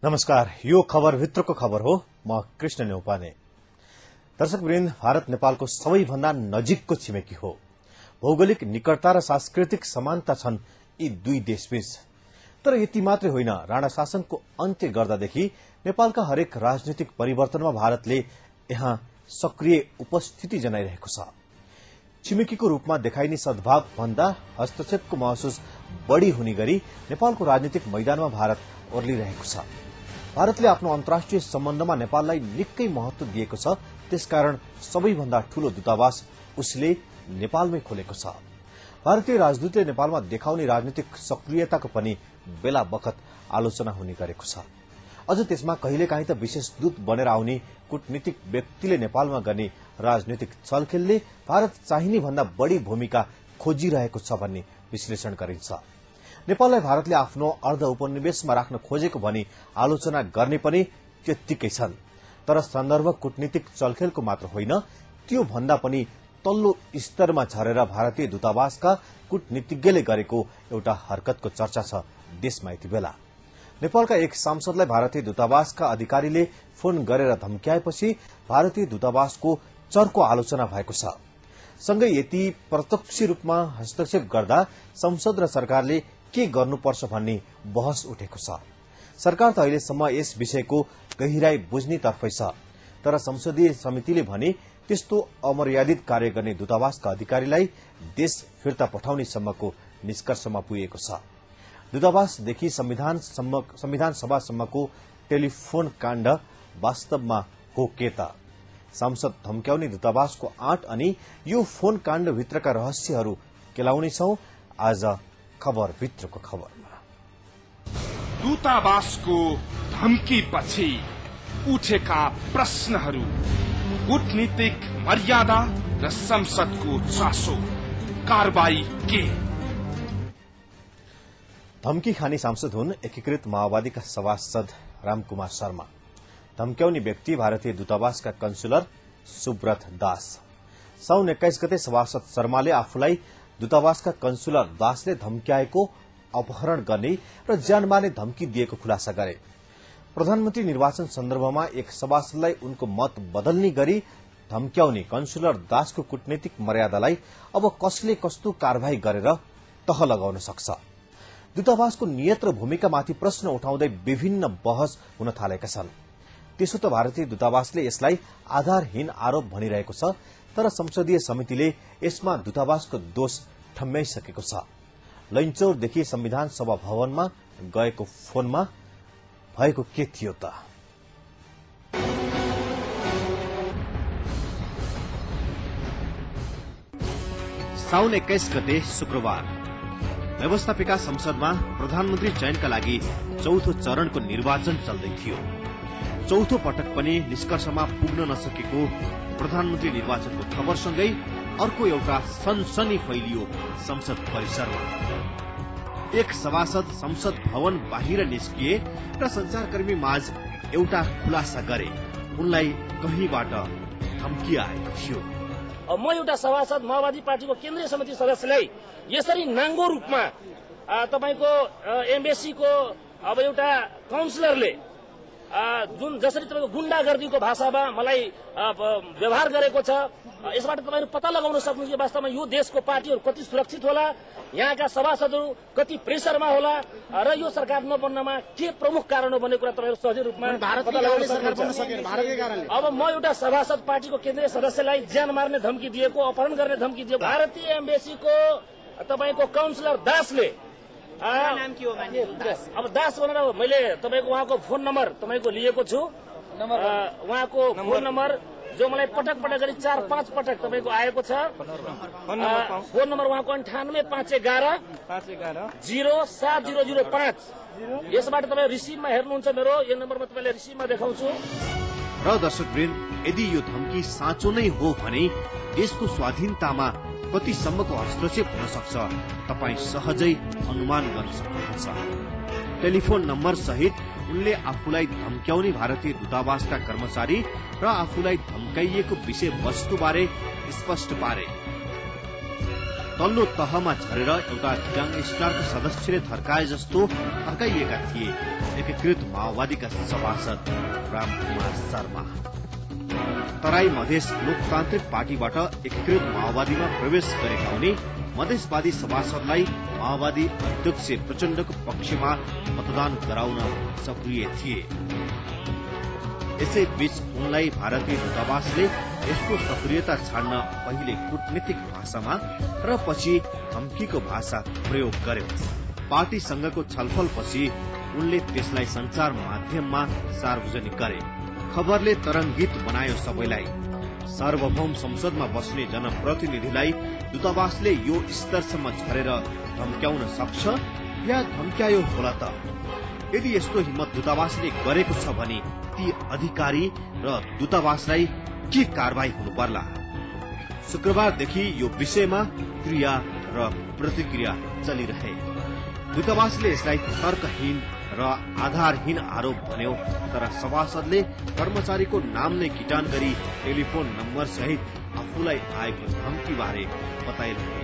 नमस्कार, यो खबर भित्रको खबर हो। म कृष्ण न्यौपाने। दर्शकवृन्द, भारत नेपालको सबैभन्दा नजिकको छिमेकी हो। भौगोलिक निकटता र सांस्कृतिक समानता छन् यी दुई देशबीच। तर यति मात्रै होइन, राणा शासनको अन्त्य गर्दादेखि नेपालका हरेक राजनीतिक परिवर्तनमा भारतले यहाँ सक्रिय उपस्थिति जनाइरहेको छ। छिमेकीको रूपमा देखाइने सद्भाव भन्दा हस्तक्षेपको महसुस बढ़ी हुने गरी नेपालको राजनीतिक मैदानमा भारत ओर्लिरहेको छ। भारतले आफ्नो अन्तर्राष्ट्रिय सम्बन्धमा नेपाललाई निकै महत्व दिएको छ। त्यसकारण सबैभन्दा ठूलो दूतावास उसले नेपालमै खोलेको छ। भारतीय राजदूतले नेपालमा देखाउने राजनीतिक सक्रियताको पनि बेला बखत आलोचना हुने गरेको छ। अझ त्यसमा कहिलेकाहीँ त विशेष दूत बनेर आउने कूटनीतिक व्यक्तिले नेपालमा गर्ने राजनीतिक चलखेलले भारत चाहिने भन्दा बढ़ी भूमिका खोजिरहेको छ भन्ने विश्लेषण गरिन्छ। नेपाललाई भारतले आफ्नो अर्ध उपनिवेशमा राख्न खोजेको भनी आलोचना गर्ने पनि त्यत्तिकै छन्। तर सन्दर्भ कूटनीतिक चलखेलको मात्र होइन, त्यो भन्दा पनि तल्लो स्तरमा झरेर भारतीय दूतावासका कूटनीतिज्ञले गरेको एउटा हरकतको चर्चा छ देशमा यति बेला। नेपालका एक सांसदलाई भारतीय दूतावासका अधिकारीले फोन गरेर धम्क्याएपछि भारतीय दूतावासको चर्को आलोचना भएको छ। सँगै यति प्रत्यक्ष रूपमा हस्तक्षेप गर्दा संसद र सरकारले के गर्नुपर्छ भन्ने बहस उठेको छ। सरकार त अहिलेसम्म यस विषयको गहिराई बुझ्नेतर्फै छ। तर संसदीय समितिले भने त्यस्तो अमर्यादित कार्य गर्ने दूतावासका अधिकारीलाई देश फिर्ता पठाउने सम्मको निष्कर्षमा पुगेको छ। दूतावासदेखि संविधान सभासम्मको टेलिफोन काण्ड वास्तवमा हो के त? सांसद धम्क्याउने दूतावासको आँट अनि यो फोन काण्डभित्रका रहस्यहरू केलाउनेछौं आज खबर भित्रको खबरमा। दूतावासको धम्कीपछि उठेका प्रश्नहरू, कूटनीतिक मर्यादा र संसदको चासो, कारबाही के? धम्की खाने सांसद हुन् एकीकृत माओवादीका सभासद रामकुमार शर्मा। धम्क्याउने व्यक्ति भारतीय दूतावासका कन्सुलर सुब्रत दास। साउन 21 गते सभासद शर्माले आफूलाई दूतावासका कन्सुलर दासले धम्क्याएको, अपहरण गर्ने र ज्यान मार्ने धम्की दिएको खुलासा गरे। प्रधानमन्त्री निर्वाचन सन्दर्भमा एक सभासदलाई उनको मत बदल्ने गरी धम्क्याउने कन्सुलर दासको कूटनीतिक मर्यादालाई अब कसले कस्तो कारवाही गरेर तह लगाउन सक्छ? दूतावासको नियत र भूमिकामाथि प्रश्न उठाउँदै विभिन्न बहस हुन थालेका छन्। त्यसो त भारतीय दूतावासले यसलाई आधारहीन आरोप भनिरहेको छ। तर संसदीय समितिले यसमा दूतावासको दोष ठम्ब्याइसकेको छ। लैनचौरदेखि संविधान सभा भवनमा गएको फोनमा भएको के थियो त? साउन 21 गते शुक्रबार व्यवस्थापिका संसदमा प्रधानमन्त्री चयनका लागि चौथो चरणको निर्वाचन चल्दै थियो। चौथो पटक पनि निष्कर्षमा पुग्न नसकेको प्रधानमन्त्री निर्वाचनको खबरसँगै अर्को एउटा सनसनी फैलियो संसद परिसरमा। एक सभासद संसद भवन बाहिर निस्किए र संचारकर्मी माझ एउटा खुलासा गरे। उनलाई कहीँबाट धम्की आएको थियो। म एउटा सभासद माओवादी पार्टीको केन्द्रीय समिति सदस्यलाई यसरी नाङ्गो रूपमा तपाईको एम्बेसीको अब एउटा काउन्सिलरले जुन जसरी तपाईको गुण्डागर्दीको भाषामा मलाई व्यवहार गरेको छ, यसबाट तपाईहरु पत्ता लगाउन सक्नुहुन्छ कि वास्तवमा यो देशको पार्टीहरू कति सुरक्षित होला, यहाँका सभासदहरू कति प्रेसरमा होला र यो सरकार नबन्नमा के प्रमुख कारण हो भन्ने कुरा तपाईहरु सहज रूपमा पत्ता लगाउन सक्नुहुन्छ। अब म एउटा सभासद पार्टीको केन्द्रीय सदस्यलाई ज्यान मार्ने धम्की दिएको, अपहरण गर्ने धम्की दिएको भारतीय एम्बेसीको तपाईको काउन्सिलर दासले नाम के हो मान्य दास, अब दास भनेर मैले तपाईको उहाँको फोन नम्बर तपाईको लिएको छु। उहाँको फोन नम्बर जो मलाई पटक पटक गरी 4-5 पटक तपाईको आएको छ। फोन नम्बर उहाँको 985105 यसबाट तपाईँ रिसिभमा हेर्नुहुन्छ मेरो यो नम्बरमा तपाईलाई रिसिभमा देखाउँछु। र दर्शकवृन्द, यदि यो धम्की साँचो नै हो भने देशको स्वाधीनतामा कतिसम्मको हस्तक्षेप हुन सक्छ तपाईँ सहजै अनुमान गर्न सक्नुहुन्छ। टेलिफोन नम्बर सहित उनले आफूलाई धम्क्याउने भारतीय दूतावासका कर्मचारी र आफूलाई धम्काइएको विषय वस्तुबारे स्पष्ट पारे। तल्लो तहमा झरेर एउटा ग्याङस्टरका सदस्यले थर्काए जस्तो थर्काइएका थिए एकीकृत माओवादीका सभासद रामकुमार शर्मा। तराई मधेस लोकतान्त्रिक पार्टीबाट एकीकृत माओवादीमा प्रवेश गरेका उनी मधेसवादी सभासदलाई माओवादी अध्यक्ष प्रचण्डको पक्षमा मतदान गराउन सक्रिय थिए। यसैबीच उनलाई भारतीय दूतावासले यसको सक्रियता छाड्न पहिले कूटनीतिक भाषामा र पछि धम्कीको भाषा प्रयोग गर्यो। पार्टीसँगको छलफलपछि उनले त्यसलाई संचार माध्यममा सार्वजनिक गरे। खबरले तरंगित बनायो सबैलाई। सार्वभौम संसदमा बस्ने जनप्रतिनिधिलाई दूतावासले यो स्तरसम्म झरेर धम्क्याउन सक्छ या धम्क्यायो होला त? यदि यस्तो हिम्मत दूतावासले गरेको छ भने ती अधिकारी र दूतावासलाई के कारवाही हुनु पर्ला? शुक्रबारदेखि यो विषयमा क्रिया र प्रतिक्रिया चलिरहे। दूतावासले यसलाई तर्कहीन र आधारहीन आरोप भन्यो, तर सभासदले कर्मचारीको नाम नै किटान गरी टेलिफोन नम्बर सहित आफूलाई आएको धम्कीबारे बताइरहे।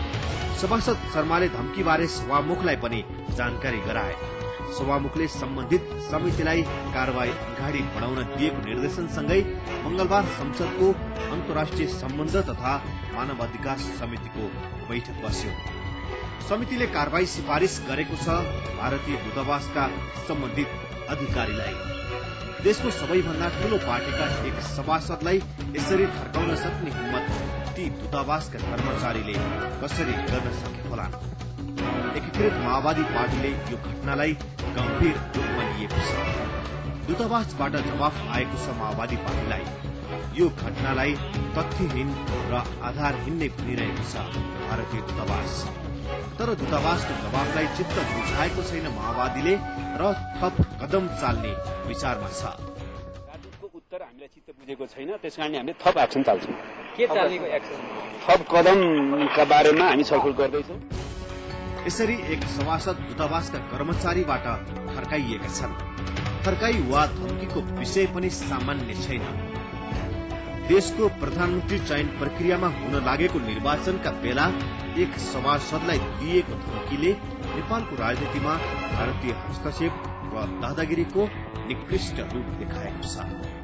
सभासद शर्माले धम्कीबारे सभामुखलाई पनि जानकारी गराए। सभामुखले सम्बन्धित समितिलाई कारवाही अगाडि बढाउन दिएको निर्देशनसँगै मंगलबार संसदको अन्तर्राष्ट्रिय सम्बन्ध तथा मानवाधिकार समितिको बैठक बस्यो। समितिले कारवाही सिफारिश गरेको छ भारतीय दूतावासका सम्बन्धित अधिकारीलाई। देशको सबैभन्दा ठूलो पार्टीका एक सभासदलाई यसरी थर्काउन सक्ने हिम्मत ती दूतावासका कर्मचारीले कसरी गर्न सके होला? एकीकृत माओवादी पार्टीले यो घटनालाई गम्भीर रूपमा लिएको छ। दूतावासबाट जवाफ आएको छ माओवादी पार्टीलाई। यो घटनालाई तथ्यहीन र आधारहीन नै भनिरहेको छ भारतीय दूतावास। तर दूतावासको जवाफलाई चित्त बुझाएको छैन माओवादीले र थप कदम चाल्ने विचारमा छ। राजदूतको उत्तर हामीलाई चित्त बुझेको छैन, त्यसकारणले हामीले थप एक्सन चाल्छौँ। के चालेको एक्सन? थप कदमका बारेमा हामी छलफल गर्दैछौँ। यसरी एक सभासद दूतावासका कर्मचारीबाट थर्काइएका छन्। थर्काई वा धम्कीको विषय पनि सामान्य छैन। देशको प्रधानमन्त्री चयन प्रक्रियामा हुन लागेको निर्वाचनका बेला एक सभासदलाई दिएको धम्कीले नेपालको राजनीतिमा भारतीय हस्तक्षेप र दादागिरीको निकृष्ट रूप देखाएको छ।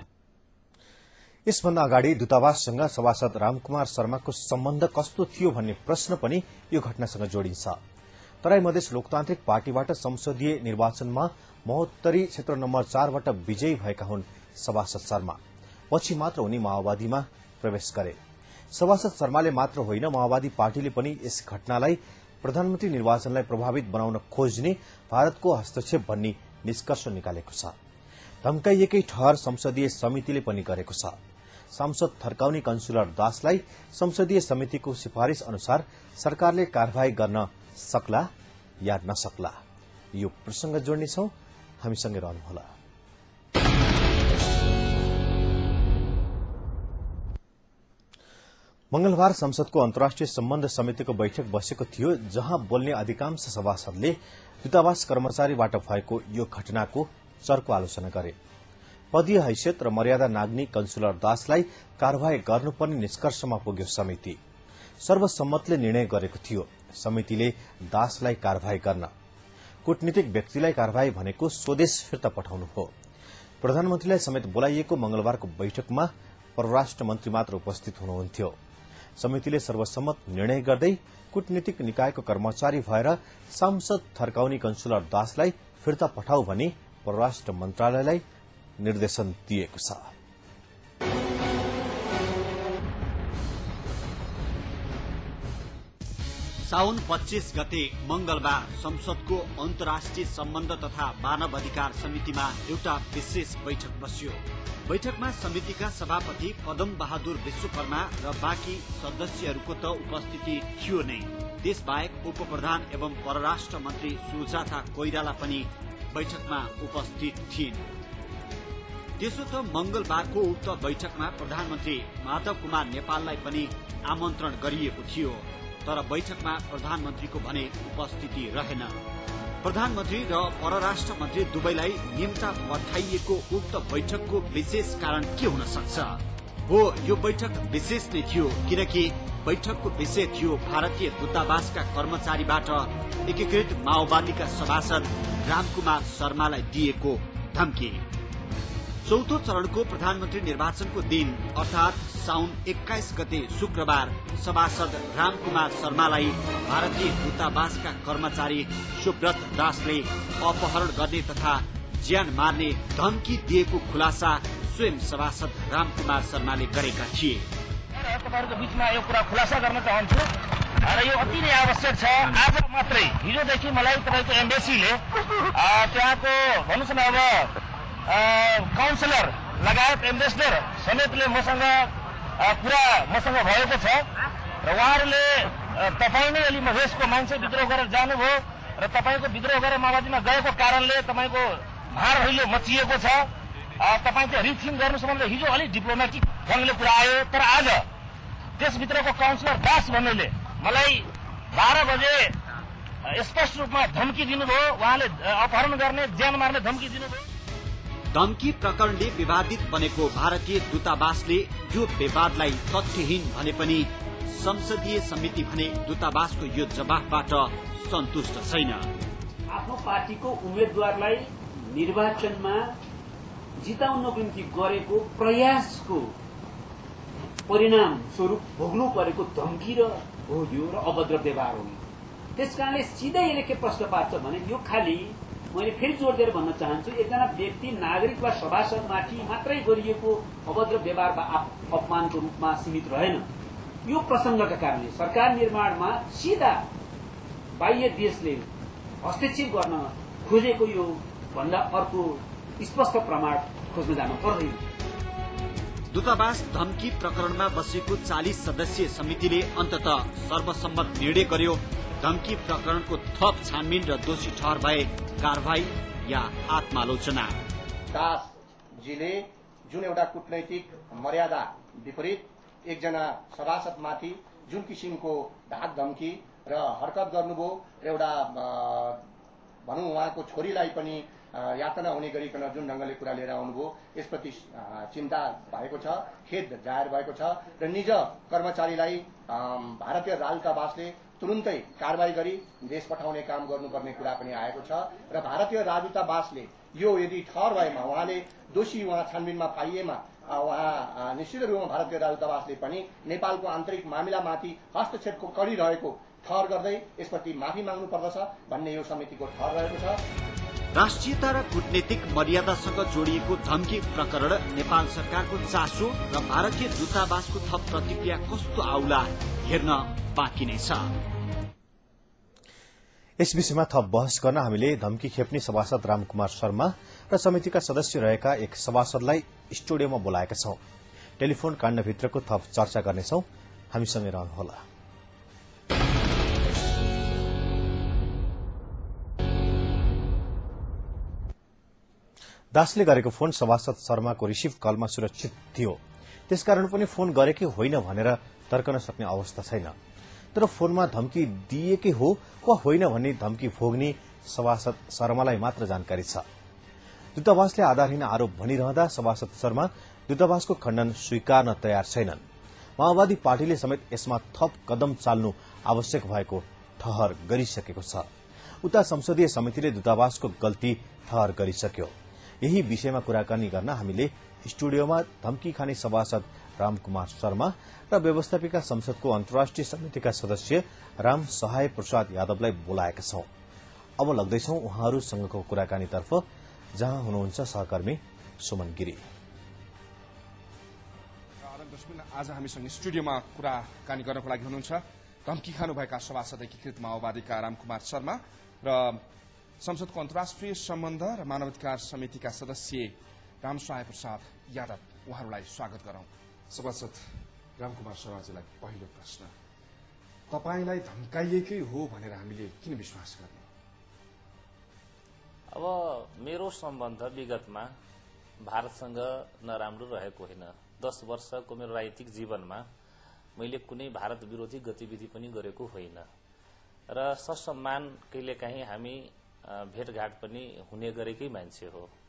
यसभन्दा अगाडि दूतावाससँग सभासद रामकुमार शर्माको सम्बन्ध कस्तो थियो भन्ने प्रश्न पनि यो घटनासँग जोडिन्छ। तराई मधेस लोकतान्त्रिक पार्टीबाट संसदीय निर्वाचनमा महोत्तरी क्षेत्र नम्बर 4बाट विजयी भएका हुन् सभासद शर्मा। पछि मात्र उनी माओवादीमा प्रवेश गरे। सभासद शर्माले मात्र होइन, माओवादी पार्टीले पनि यस घटनालाई प्रधानमन्त्री निर्वाचनलाई प्रभावित बनाउन खोज्ने भारतको हस्तक्षेप भन्ने निष्कर्ष निकालेको छ। धम्काइएकै ठहर संसदीय समितिले पनि गरेको छ। सांसद थर्काउने कन्सुलर दासलाई संसदीय समितिको सिफारिश अनुसार सरकारले कारवाही गर्न सक्ला या नसक्ला, यो प्रसंग जोड्नेछौं। हामीसँगै रहनुहोला। मंगलबार संसदको अन्तर्राष्ट्रिय सम्बन्ध समितिको बैठक बसेको थियो, जहाँ बोल्ने अधिकांश सभासदले दूतावास कर्मचारीबाट भएको यो घटनाको चर्को आलोचना गरे। पदीय हैसियत र मर्यादा नाग्ने कन्सुलर दासलाई कारवाही गर्नुपर्ने निष्कर्षमा पुग्यो समिति। सर्वसम्मतले निर्णय गरेको थियो समितिले दासलाई कारवाही गर्न। कूटनीतिक व्यक्तिलाई कारवाही भनेको स्वदेश फिर्ता पठाउनु हो। प्रधानमन्त्रीलाई समेत बोलाइएको मंगलबारको बैठकमा परराष्ट्र मन्त्री मात्र उपस्थित हुनुहुन्थ्यो। समितिले सर्वसम्मत निर्णय गर्दै कूटनीतिक निकायको कर्मचारी भएर सांसद थर्काउने कन्सुलर दासलाई फिर्ता पठाऊ भनी परराष्ट्र मन्त्रालयलाई निर्देशन दिएको छ। साउन 25 गते मंगलबार संसदको अन्तर्राष्ट्रिय सम्बन्ध तथा मानव अधिकार समितिमा एउटा विशेष बैठक बस्यो। बैठकमा समितिका सभापति पदम बहादुर विश्वकर्मा र बाँकी सदस्यहरूको त उपस्थिति थियो नै। त्यसबाहेक उपप्रधान एवं परराष्ट्र मन्त्री सुजाता कोइराला पनि बैठकमा उपस्थित थिइन्। त्यसो त मंगलबारको उक्त बैठकमा प्रधानमन्त्री माधव कुमार नेपाललाई पनि आमन्त्रण गरिएको थियो, तर बैठकमा प्रधानमन्त्रीको भने उपस्थिति रहेन। प्रधानमन्त्री र परराष्ट्र मन्त्री दुवैलाई निम्ता पठाइएको उक्त बैठकको विशेष कारण के हुन सक्छ? हो, यो बैठक विशेष नै थियो किनकि बैठकको विषय थियो भारतीय दूतावासका कर्मचारीबाट एकीकृत माओवादीका सभासद रामकुमार शर्मालाई दिएको धम्की। चौथो चरणको प्रधानमन्त्री निर्वाचनको दिन अर्थात साउन 21 गते शुक्रबार सभासद रामकुमार शर्मालाई भारतीय दूतावासका कर्मचारी सुब्रत दासले अपहरण गर्ने तथा ज्यान मार्ने धम्की दिएको खुलासा स्वयं सभासद रामकुमार शर्माले गरेका थिए। तपाईहरुको बीचमा यो कुरा खुलासा गर्न चाहन्छु र यो अति नै आवश्यक छ। आज मात्रै हिजोदेखि मलाई तपाईको एम्बेसीले त्यहाँको भन्नुस् न अब काउन्सिलर लगायत एम्बेसडर समेतले मसँग भएको छ र उहाँहरूले तपाईँ नै अलि मधेसको मान्छे विद्रोह गरेर जानुभयो र तपाईँको विद्रोह गरेर माओवादीमा गएको कारणले तपाईँको भार अहिले मचिएको छ। तपाईँ चाहिँ रिथिङ गर्नुहोस् भन्दै हिजो अलिक डिप्लोमेटिक ढङ्गले कुरा आयो। तर आज त्यसभित्रको काउन्सिलर दास भन्नेले मलाई 12 बजे स्पष्ट रूपमा धम्की दिनुभयो। उहाँले अपहरण गर्ने ज्यान मार्ने धम्की दिनुभयो। धम्की प्रकरणले विवादित बनेको भारतीय दूतावासले यो विवादलाई तथ्यहीन भने पनि संसदीय समिति भने दूतावासको यो जवाफबाट सन्तुष्ट छैन। आफ्नो पार्टीको उम्मेद्वारलाई निर्वाचनमा जिताउनको निम्ति गरेको प्रयासको परिणाम स्वरूप भोग्नु परेको धम्की हो यो र अभद्र व्यवहार हो। त्यसकारणले सिधै यसले के प्रश्न पार्छ भने यो खाली मैले फेरि जोड दिएर भन्न चाहन्छु एकजना व्यक्ति नागरिक वा सभासदमाथि मात्रै गरिएको अभद्र व्यवहार वा अपमानको रूपमा सीमित रहेन। यो प्रसंगका कारणले सरकार निर्माणमा सीधा बाह्य देशले हस्तक्षेप गर्न खोजेको यो भन्दा अर्को स्पष्ट प्रमाण खोज्न जानु पर्दैन। दूतावास धम्की प्रकरणमा बसेको 40 सदस्यीय समितिले अन्ततः सर्वसम्मत निर्णय गर्यो। धम्की प्रकरणको थप छानबिन र दोषी ठहर भए कारवाही या आत्मालोचना। दासजीले जुन एउटा कूटनैतिक मर्यादा विपरीत एकजना सभासदमाथि जुन किसिमको धाक धम्की र हरकत गर्नुभयो र एउटा भनौं उहाँको छोरीलाई पनि यातना हुने गरिकन जुन ढंगले कुरा लिएर आउनुभयो यसप्रति चिन्ता भएको छ, खेद जाहेर भएको छ र निज कर्मचारीलाई भारतीय राजदूतावासले तुरुन्तै कारबाही गरी देश पठाउने काम गर्नुपर्ने कुरा पनि आएको छ र भारतीय राजदूतावासले यो यदि ठहर भएमा उहाँले दोषी उहाँ छानबिनमा पाइएमा उहाँ निश्चित रूपमा भारतीय राजदूतावासले पनि नेपालको आन्तरिक मामिलामाथि हस्तक्षेपको गरिरहेको ठहर गर्दै यसप्रति माफी माग्नु पर्दछ भन्ने यो समितिको ठहर रहेको छ। राष्ट्रियता र कूटनीतिक मर्यादासँग जोडिएको धम्की प्रकरण नेपाल सरकारको चासो र भारतीय दूतावासको थप प्रतिक्रिया कस्तो आउला हेर्न बाँकी नै छ। यस विषयमा थप बहस गर्न हामीले धम्की खेप्ने सभासद रामकुमार शर्मा र समितिका सदस्य रहेका एक सभासदलाई स्टुडियोमा बोलाएका छौं। टेलिफोन काण्डभित्रको थप चर्चा गर्नेछौं। हामीसँगै रहनुहोला। दासले गरेको फोन सभासद शर्माको रिसिभ कलमा सुरक्षित थियो, त्यसकारण पनि फोन गरेकै होइन भनेर तर्कन सक्ने अवस्था छैन। तर फोनमा धम्की दिएकै हो वा होइन भन्ने धम्की भोग्ने सभासद शर्मालाई मात्र जानकारी छ। दूतावासले आधारहीन आरोप भनिरहँदा सभासद शर्मा दूतावासको खण्डन स्वीकार्न तयार छैनन्। माओवादी पार्टीले समेत यसमा थप कदम चाल्नु आवश्यक भएको ठहर गरिसकेको छ। उता संसदीय समितिले दूतावासको गल्ती ठहर गरिसक्यो। यही विषयमा कुराकानी गर्न हामीले स्टुडियोमा धम्की खाने सभासद रामकुमार शर्मा र व्यवस्थापिका संसदको अन्तर्राष्ट्रिय समितिका सदस्य राम सहाय प्रसाद यादवलाई बोलाएका छौं। अब लाग्दैछौं उहाँहरूसँगको कुराकानीतर्फ, जहाँ हुनुहुन्छ सहकर्मी सुमन गिरी। आज हामीसँग स्टुडियोमा कुराकानी गर्नको लागि हुनुहुन्छ धम्की खानुभएका सभासद एकीकृत माओवादीका रामकुमार शर्मा र संसदको अन्तर्राष्ट्रिय सम्बन्ध र मानवाधिकार समितिका सदस्य राम सहाय प्रसाद यादव। उहाँहरूलाई स्वागत गरौं। सभासद रामकुमार शर्माजीलाई पहिलो प्रश्न, तपाईलाई धम्काइएकै हो भनेर हामीले किन विश्वास गर्ने? अब मेरो सम्बन्ध विगतमा भारतसँग नराम्रो रहेको होइन। 10 वर्षको मेरो राजनीतिक जीवनमा मैले कुनै भारत विरोधी गतिविधि पनि गरेको होइन र ससम्मान कहिलेकाहीँ हामी भेटघाट पनि हुने गरेकै मान्छे हो।